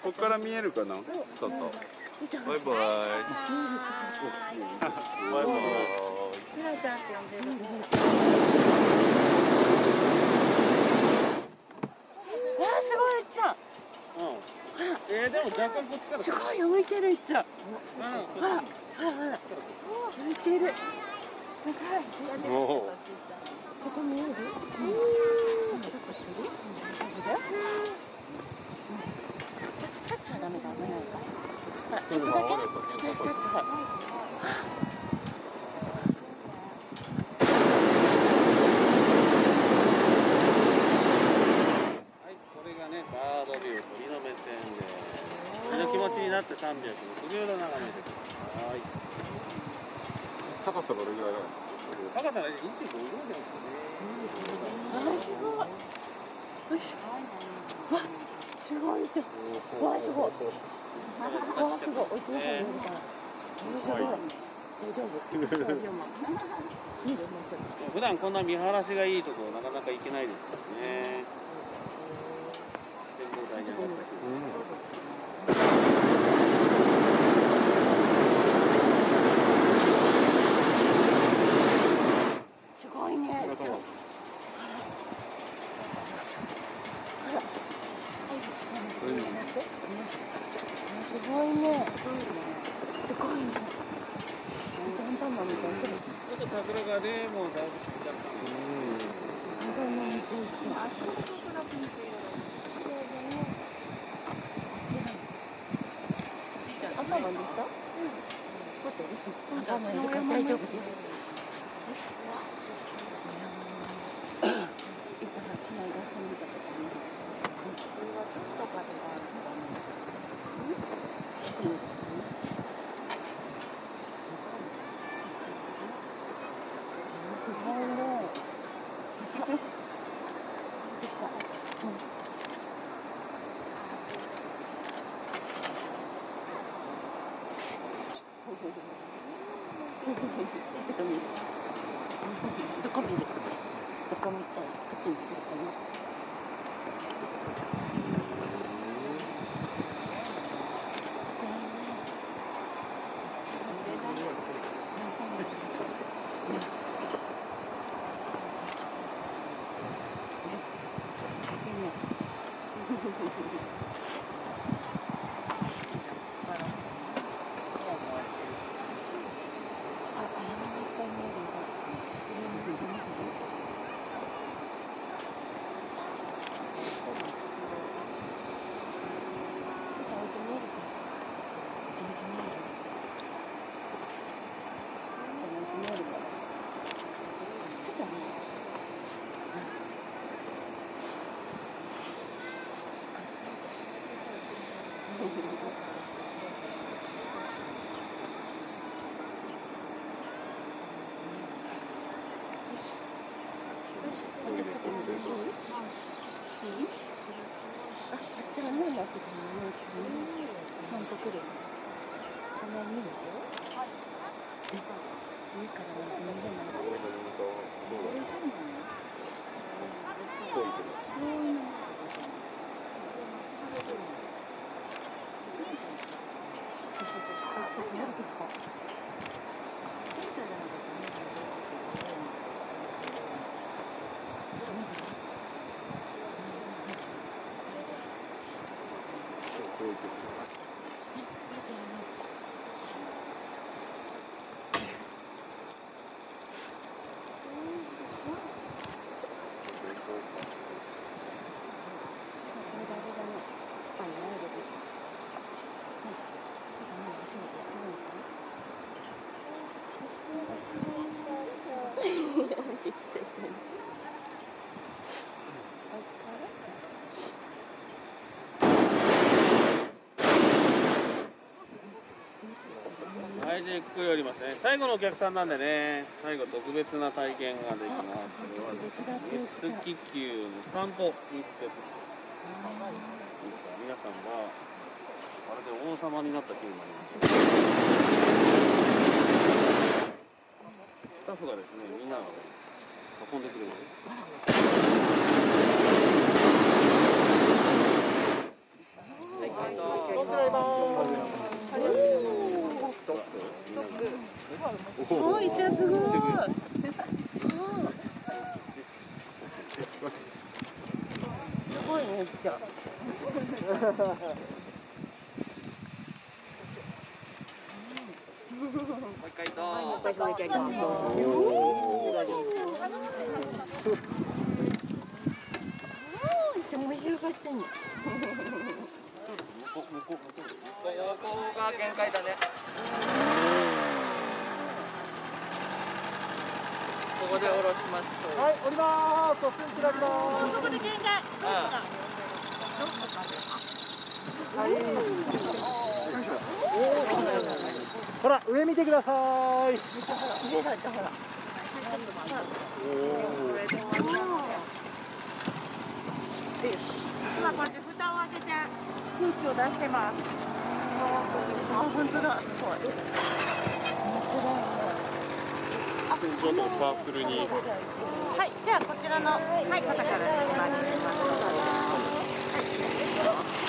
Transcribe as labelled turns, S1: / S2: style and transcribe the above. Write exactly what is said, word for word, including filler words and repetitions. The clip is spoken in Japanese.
S1: ここから見えるかな。外。バイバイ。バイバイ。
S2: ひなちゃんって呼んでる。あーすごい、いっちゃん。
S1: えー、でも若干こっちから。
S2: すごいよ、向いてる、いっちゃん。ほら、ほら、ほら、向いてる。
S1: もう。
S2: ここ見える？うん。タッチはダメだ、危ないから。ちょっとだけ。ちょっとだけタッチは。
S1: バードビュー、鳥の目線で鳥の気持ちになってさんびゃくろくじゅうど眺めてください。高さどれぐらいだろう。高さはにじゅうごどですね。
S2: あ、すごい。よし。わ、すごいって。わ、すごい。わ、すごい。おいしいの見えるから。すごい。大丈夫。
S1: 普段こんな見晴らしがいいところなかなか行けないですからね。
S2: すごいね。すごいね。すごいね。アンパンマンみたいな。
S1: ちょっと桜がね、もうだいぶ散っちゃった。
S2: すごいね。あそこで桜ピンク色。アンパンマンでした？うん。アンパンマンいるから大丈夫です。いつもこの間遊んでたとこ見る。これはちょっと風があるからね。すごいね。どこ見る？どこ見たい？こっちに来るかな？
S1: はい、じゃあゆっくり降りますね。最後のお客さんなんでね、最後特別な体験ができます。これは熱気球の散歩に行って、皆さんがまるで王様になった気分になります。スタッフがですね、みんなが運んでくれる。はい、
S2: いちゃんすごい。すごいめっちゃ。
S1: もう一回どう。
S2: もう一回それじゃいきます。めっちゃ面白かったね。
S1: 向こう向こう向こう。横が限界だね。ここで下ろします。
S3: はい、降りまーす。おすすめ開きまーす。
S2: ここで限界。
S3: ほら、上見てください。
S2: 上だったほら。今こうやって蓋を開けて空気を出してます。あ、本当だ。すごい。
S1: ちょっとサークルに。
S2: はい、じゃあこちらのはい方からお願いします。